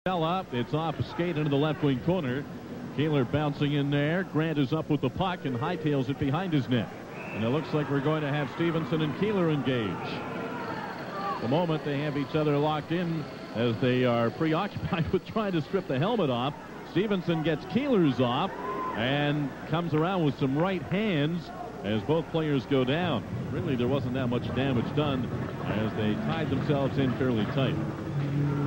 Up. It's off a skate into the left wing corner. Keiller bouncing in there. Grant is up with the puck and hightails it behind his net. And it looks like we're going to have Stevenson and Keiller engage. The moment they have each other locked in as they are preoccupied with trying to strip the helmet off. Stevenson gets Keiller's off and comes around with some right hands as both players go down. Really, there wasn't that much damage done as they tied themselves in fairly tight.